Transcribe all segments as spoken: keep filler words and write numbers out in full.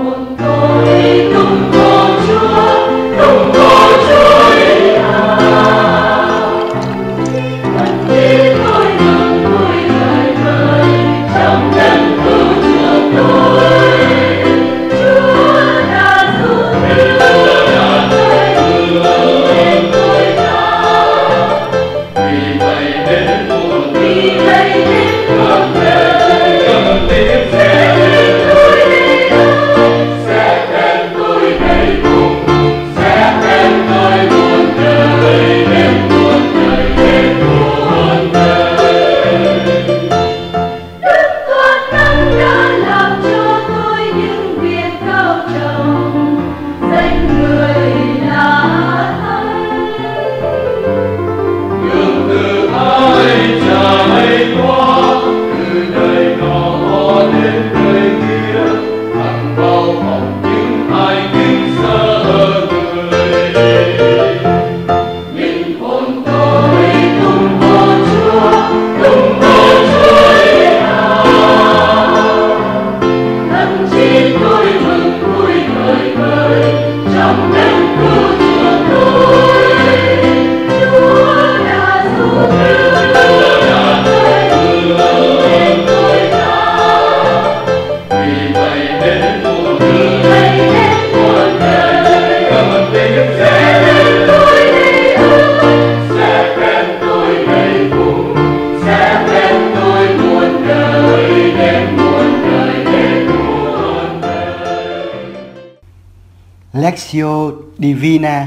Lectio Divina,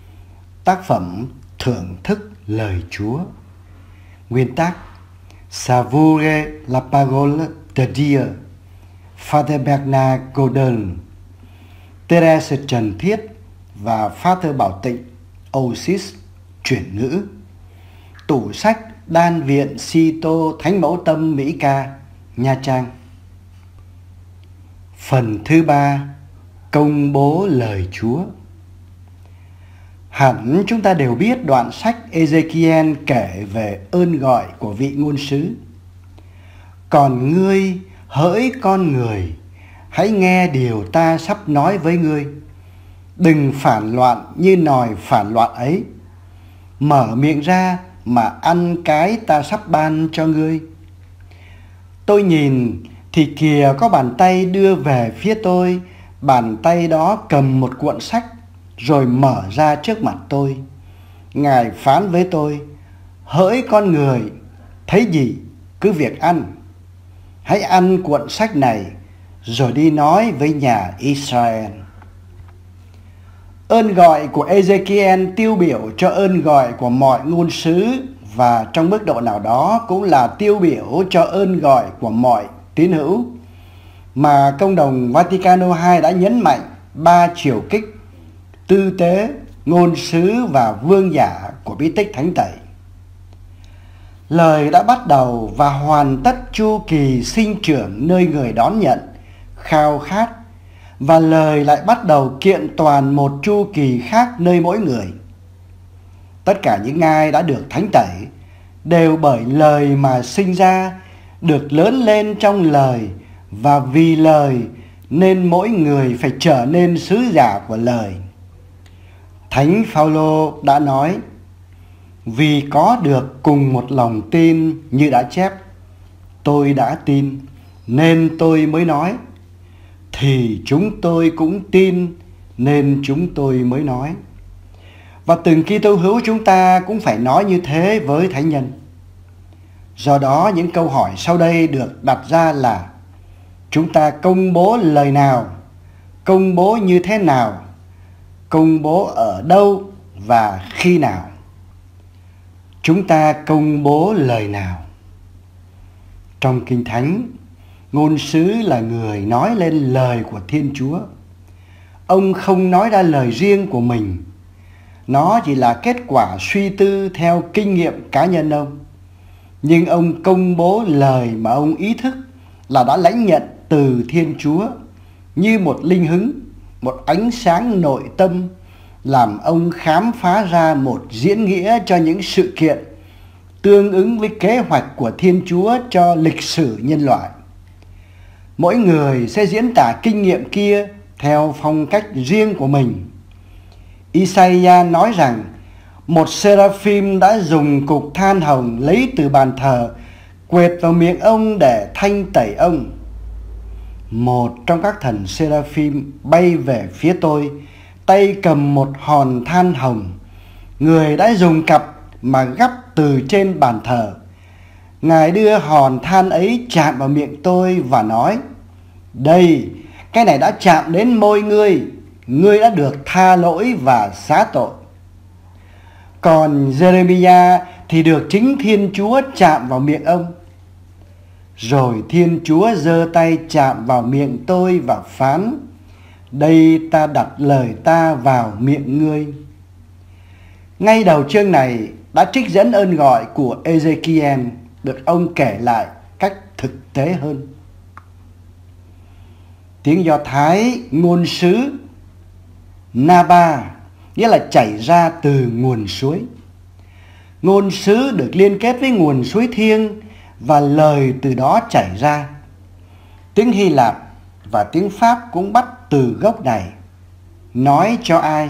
tác phẩm thưởng thức lời Chúa. Nguyên tác: Savourer la parole de Dieu, Father Bernard Godin, Thérèse Trần Thiết và Father Bảo Tịnh Osis chuyển ngữ. Tủ sách Đan viện Si Tô Thánh Mẫu Tâm Mỹ Ca, Nha Trang. Phần thứ ba: Công bố lời Chúa. Hẳn chúng ta đều biết đoạn sách Ê-dê-ki-en kể về ơn gọi của vị ngôn sứ. Còn ngươi, hỡi con người, hãy nghe điều ta sắp nói với ngươi. Đừng phản loạn như nòi phản loạn ấy. Mở miệng ra mà ăn cái ta sắp ban cho ngươi. Tôi nhìn thì kìa có bàn tay đưa về phía tôi. Bàn tay đó cầm một cuộn sách rồi mở ra trước mặt tôi. Ngài phán với tôi: hỡi con người, thấy gì cứ việc ăn. Hãy ăn cuộn sách này rồi đi nói với nhà Israel. Ơn gọi của Ê-dê-ki-en tiêu biểu cho ơn gọi của mọi ngôn sứ, và trong mức độ nào đó cũng là tiêu biểu cho ơn gọi của mọi tín hữu, mà Công đồng Vaticano hai đã nhấn mạnh ba chiều kích: tư tế, ngôn sứ và vương giả của bí tích thánh tẩy. Lời đã bắt đầu và hoàn tất chu kỳ sinh trưởng nơi người đón nhận, khao khát, và lời lại bắt đầu kiện toàn một chu kỳ khác nơi mỗi người. Tất cả những ai đã được thánh tẩy đều bởi lời mà sinh ra, được lớn lên trong lời, và vì lời nên mỗi người phải trở nên sứ giả của lời. Thánh Phao-lô đã nói: vì có được cùng một lòng tin như đã chép, tôi đã tin nên tôi mới nói, thì chúng tôi cũng tin nên chúng tôi mới nói. Và từng Kitô hữu chúng ta cũng phải nói như thế với thánh nhân. Do đó những câu hỏi sau đây được đặt ra là: chúng ta công bố lời nào? Công bố như thế nào? Công bố ở đâu và khi nào? Chúng ta công bố lời nào? Trong Kinh Thánh, ngôn sứ là người nói lên lời của Thiên Chúa. Ông không nói ra lời riêng của mình. Nó chỉ là kết quả suy tư theo kinh nghiệm cá nhân ông. Nhưng ông công bố lời mà ông ý thức là đã lãnh nhận từ Thiên Chúa, như một linh hứng, một ánh sáng nội tâm, làm ông khám phá ra một diễn nghĩa cho những sự kiện tương ứng với kế hoạch của Thiên Chúa cho lịch sử nhân loại. Mỗi người sẽ diễn tả kinh nghiệm kia theo phong cách riêng của mình. Isaiah nói rằng một seraphim đã dùng cục than hồng lấy từ bàn thờ quệt vào miệng ông để thanh tẩy ông. Một trong các thần seraphim bay về phía tôi, tay cầm một hòn than hồng. Người đã dùng cặp mà gắp từ trên bàn thờ. Ngài đưa hòn than ấy chạm vào miệng tôi và nói: đây, cái này đã chạm đến môi ngươi, ngươi đã được tha lỗi và xá tội. Còn Jeremiah thì được chính Thiên Chúa chạm vào miệng ông. Rồi Thiên Chúa giơ tay chạm vào miệng tôi và phán: đây, ta đặt lời ta vào miệng ngươi. Ngay đầu chương này đã trích dẫn ơn gọi của Ezekiel được ông kể lại cách thực tế hơn. Tiếng Do Thái ngôn sứ Naba nghĩa là chảy ra từ nguồn suối. Ngôn sứ được liên kết với nguồn suối thiêng và lời từ đó chảy ra. Tiếng Hy Lạp và tiếng Pháp cũng bắt từ gốc này. Nói cho ai?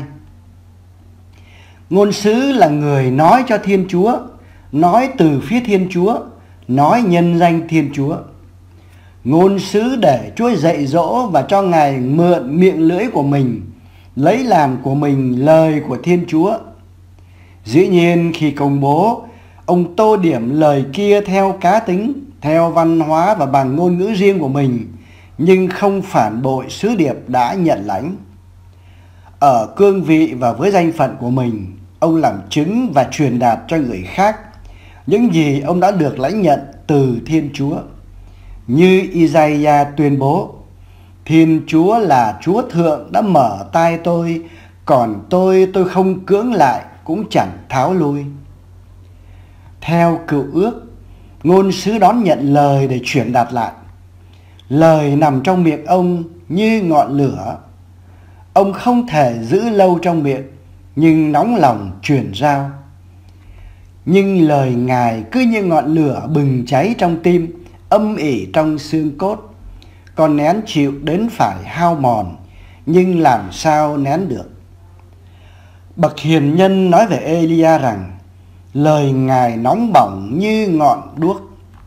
Ngôn sứ là người nói cho Thiên Chúa, nói từ phía Thiên Chúa, nói nhân danh Thiên Chúa. Ngôn sứ để Chúa dạy dỗ và cho Ngài mượn miệng lưỡi của mình, lấy làm của mình lời của Thiên Chúa. Dĩ nhiên khi công bố, ông tô điểm lời kia theo cá tính, theo văn hóa và bằng ngôn ngữ riêng của mình, nhưng không phản bội sứ điệp đã nhận lãnh. Ở cương vị và với danh phận của mình, ông làm chứng và truyền đạt cho người khác những gì ông đã được lãnh nhận từ Thiên Chúa. Như Isaiah tuyên bố: Thiên Chúa là Chúa Thượng đã mở tai tôi, còn tôi tôi không cưỡng lại cũng chẳng tháo lui. Theo Cựu Ước, ngôn sứ đón nhận lời để truyền đạt lại. Lời nằm trong miệng ông như ngọn lửa. Ông không thể giữ lâu trong miệng, nhưng nóng lòng truyền giao. Nhưng lời Ngài cứ như ngọn lửa bừng cháy trong tim, âm ỉ trong xương cốt. Còn nén chịu đến phải hao mòn, nhưng làm sao nén được. Bậc hiền nhân nói về Elia rằng lời Ngài nóng bỏng như ngọn đuốc.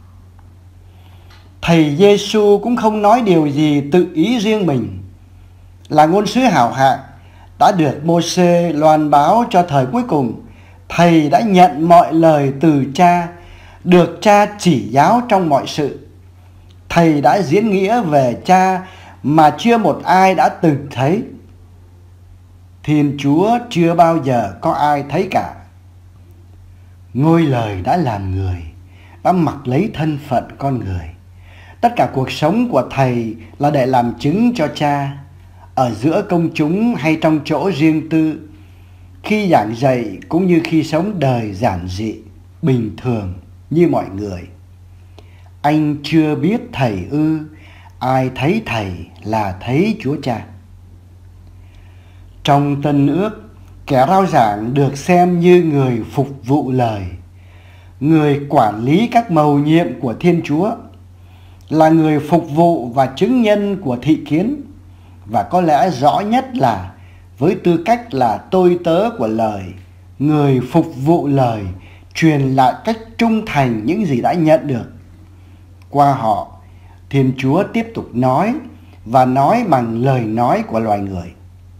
Thầy Giêsu cũng không nói điều gì tự ý riêng mình. Là ngôn sứ hảo hạng, đã được Mô-sê loan báo cho thời cuối cùng, Thầy đã nhận mọi lời từ Cha, được Cha chỉ giáo trong mọi sự. Thầy đã diễn nghĩa về Cha mà chưa một ai đã từng thấy. Thiên Chúa chưa bao giờ có ai thấy cả. Ngôi lời đã làm người, đã mặc lấy thân phận con người. Tất cả cuộc sống của Thầy là để làm chứng cho Cha, ở giữa công chúng hay trong chỗ riêng tư, khi giảng dạy cũng như khi sống đời giản dị, bình thường như mọi người. Anh chưa biết Thầy ư? Ai thấy Thầy là thấy Chúa Cha. Trong Tân Ước, kẻ rao giảng được xem như người phục vụ lời, người quản lý các mầu nhiệm của Thiên Chúa, là người phục vụ và chứng nhân của thị kiến, và có lẽ rõ nhất là với tư cách là tôi tớ của lời, người phục vụ lời, truyền lại cách trung thành những gì đã nhận được. Qua họ, Thiên Chúa tiếp tục nói và nói bằng lời nói của loài người.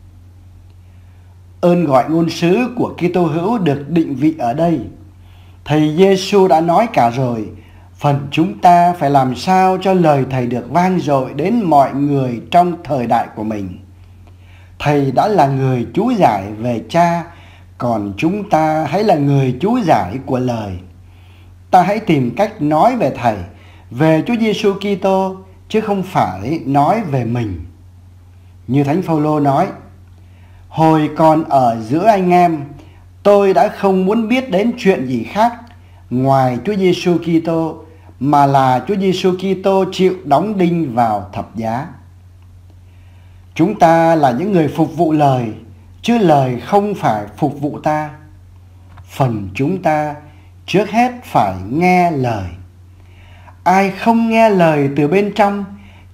Ơn gọi ngôn sứ của Kitô hữu được định vị ở đây. Thầy Giêsu đã nói cả rồi, phần chúng ta phải làm sao cho lời Thầy được vang dội đến mọi người trong thời đại của mình. Thầy đã là người chú giải về Cha, còn chúng ta hãy là người chú giải của lời. Ta hãy tìm cách nói về Thầy, về Chúa Giêsu Kitô, chứ không phải nói về mình. Như Thánh Phaolô nói: hồi còn ở giữa anh em, tôi đã không muốn biết đến chuyện gì khác ngoài Chúa Giêsu Kitô, mà là Chúa Giêsu Kitô chịu đóng đinh vào thập giá. Chúng ta là những người phục vụ lời, chứ lời không phải phục vụ ta. Phần chúng ta trước hết phải nghe lời. Ai không nghe lời từ bên trong,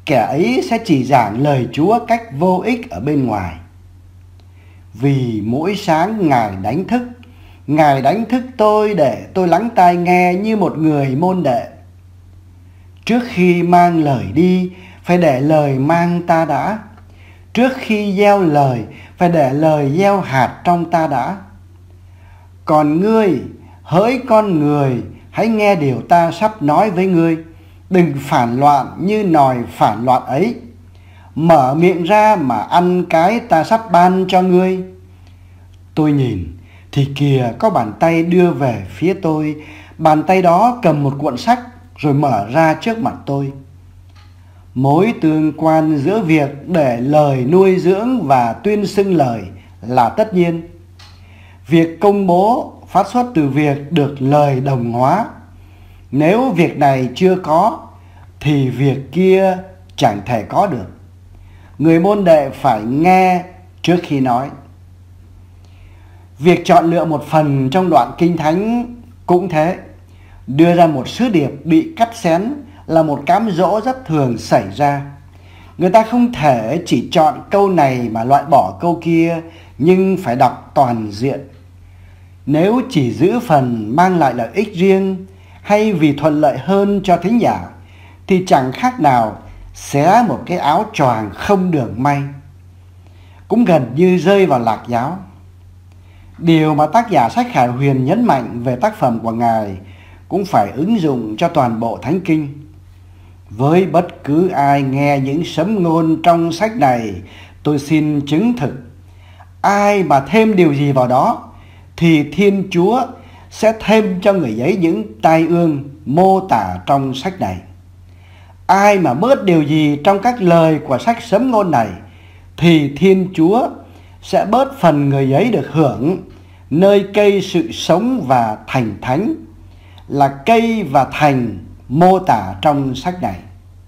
kẻ ấy sẽ chỉ giảng lời Chúa cách vô ích ở bên ngoài. Vì mỗi sáng Ngài đánh thức, Ngài đánh thức tôi để tôi lắng tai nghe như một người môn đệ. Trước khi mang lời đi, phải để lời mang ta đã. Trước khi gieo lời, phải để lời gieo hạt trong ta đã. Còn ngươi, hỡi con người, hãy nghe điều ta sắp nói với ngươi. Đừng phản loạn như nòi phản loạn ấy. Mở miệng ra mà ăn cái ta sắp ban cho ngươi. Tôi nhìn, thì kìa có bàn tay đưa về phía tôi. Bàn tay đó cầm một cuộn sách rồi mở ra trước mặt tôi. Mối tương quan giữa việc để lời nuôi dưỡng và tuyên xưng lời là tất nhiên. Việc công bố phát xuất từ việc được lời đồng hóa. Nếu việc này chưa có thì việc kia chẳng thể có được. Người môn đệ phải nghe trước khi nói. Việc chọn lựa một phần trong đoạn Kinh Thánh cũng thế. Đưa ra một sứ điệp bị cắt xén là một cám dỗ rất thường xảy ra. Người ta không thể chỉ chọn câu này mà loại bỏ câu kia, nhưng phải đọc toàn diện. Nếu chỉ giữ phần mang lại lợi ích riêng hay vì thuận lợi hơn cho thính giả, thì chẳng khác nào xé một cái áo choàng không đường may. Cũng gần như rơi vào lạc giáo. Điều mà tác giả sách Khải Huyền nhấn mạnh về tác phẩm của Ngài cũng phải ứng dụng cho toàn bộ Thánh Kinh. Với bất cứ ai nghe những sấm ngôn trong sách này, tôi xin chứng thực, ai mà thêm điều gì vào đó, thì Thiên Chúa sẽ thêm cho người ấy những tai ương mô tả trong sách này. Ai mà bớt điều gì trong các lời của sách sấm ngôn này, thì Thiên Chúa sẽ bớt phần người ấy được hưởng nơi cây sự sống và thành thánh, là cây và thành mô tả trong sách này.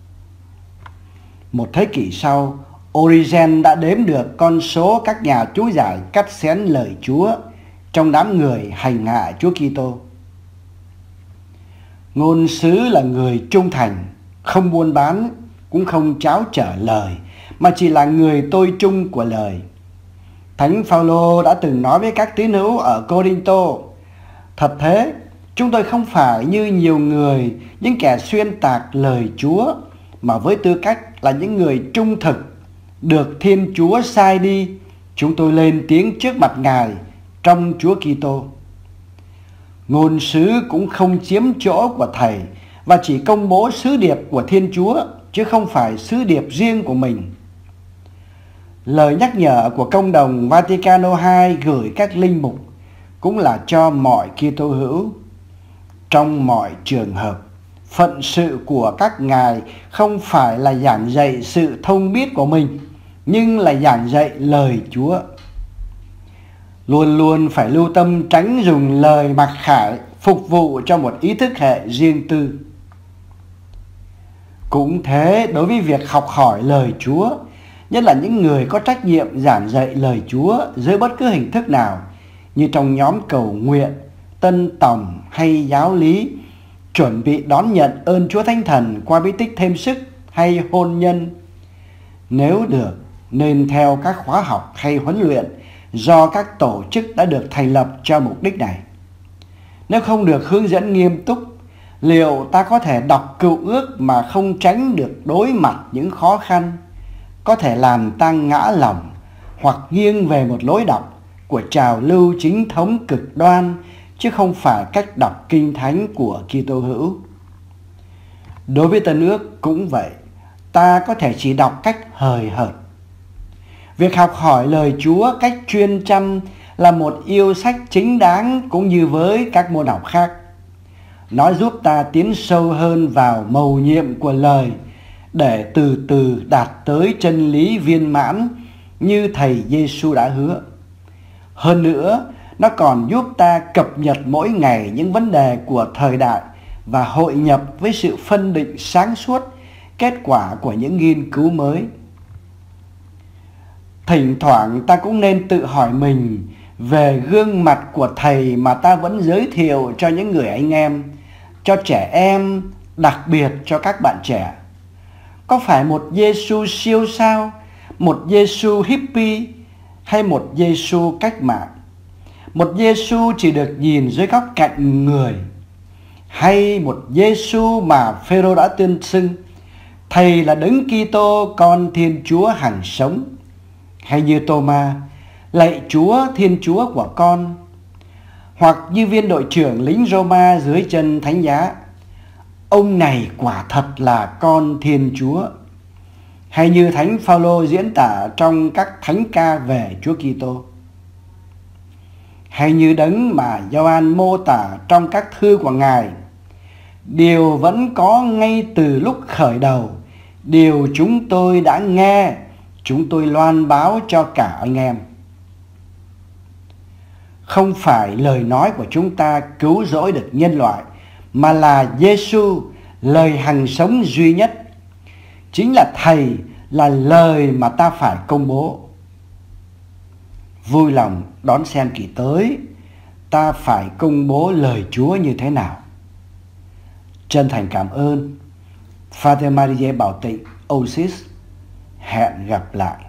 Một thế kỷ sau, Origen đã đếm được con số các nhà chú giải cắt xén lời Chúa trong đám người hành hạ Chúa Kitô. Ngôn sứ là người trung thành, không buôn bán, cũng không tráo trở lời, mà chỉ là người tôi trung của lời. Thánh Phaolô đã từng nói với các tín hữu ở Cô-rinh-tô: thật thế, chúng tôi không phải như nhiều người, những kẻ xuyên tạc lời Chúa, mà với tư cách là những người trung thực, được Thiên Chúa sai đi, chúng tôi lên tiếng trước mặt Ngài trong Chúa Kitô. Ngôn sứ cũng không chiếm chỗ của Thầy, và chỉ công bố sứ điệp của Thiên Chúa, chứ không phải sứ điệp riêng của mình. Lời nhắc nhở của Công đồng Vaticano hai gửi các linh mục cũng là cho mọi Kitô hữu. Trong mọi trường hợp, phận sự của các ngài không phải là giảng dạy sự thông biết của mình, nhưng là giảng dạy lời Chúa. Luôn luôn phải lưu tâm tránh dùng lời mặc khải phục vụ cho một ý thức hệ riêng tư. Cũng thế đối với việc học hỏi lời Chúa, nhất là những người có trách nhiệm giảng dạy lời Chúa dưới bất cứ hình thức nào, như trong nhóm cầu nguyện, tân tòng hay giáo lý, chuẩn bị đón nhận ơn Chúa Thánh Thần qua bí tích thêm sức hay hôn nhân. Nếu được, nên theo các khóa học hay huấn luyện do các tổ chức đã được thành lập cho mục đích này. Nếu không được hướng dẫn nghiêm túc, liệu ta có thể đọc Cựu Ước mà không tránh được đối mặt những khó khăn, có thể làm ta ngã lòng hoặc nghiêng về một lối đọc của trào lưu chính thống cực đoan, chứ không phải cách đọc Kinh Thánh của Kitô hữu. Đối với Tân Ước cũng vậy, ta có thể chỉ đọc cách hời hợt. Việc học hỏi lời Chúa cách chuyên chăm là một yêu sách chính đáng, cũng như với các môn học khác. Nó giúp ta tiến sâu hơn vào mầu nhiệm của lời, để từ từ đạt tới chân lý viên mãn như Thầy Giêsu đã hứa. Hơn nữa, nó còn giúp ta cập nhật mỗi ngày những vấn đề của thời đại và hội nhập với sự phân định sáng suốt kết quả của những nghiên cứu mới. Thỉnh thoảng ta cũng nên tự hỏi mình về gương mặt của Thầy mà ta vẫn giới thiệu cho những người anh em, cho trẻ em, đặc biệt cho các bạn trẻ. Có phải một Giêsu siêu sao, một Giêsu hippie hay một Giêsu cách mạng? Một Giêsu chỉ được nhìn dưới góc cạnh người, hay một Giêsu mà Phêrô đã tuyên xưng Thầy là Đấng Kitô, con Thiên Chúa hằng sống? Hay như Tô-ma, lạy Chúa, Thiên Chúa của con? Hoặc như viên đội trưởng lính Roma dưới chân thánh giá, ông này quả thật là con Thiên Chúa? Hay như Thánh Phao-lô diễn tả trong các thánh ca về Chúa Kitô? Hay như Đấng mà Gioan mô tả trong các thư của Ngài: điều vẫn có ngay từ lúc khởi đầu, điều chúng tôi đã nghe, chúng tôi loan báo cho cả anh em. Không phải lời nói của chúng ta cứu rỗi được nhân loại, mà là Giêsu, lời hằng sống duy nhất. Chính là Thầy, là lời mà ta phải công bố. Vui lòng đón xem kỳ tới ta phải công bố lời Chúa như thế nào. Chân thành cảm ơn. Father Marie Bảo Tịnh, Oasis. Hẹn gặp lại.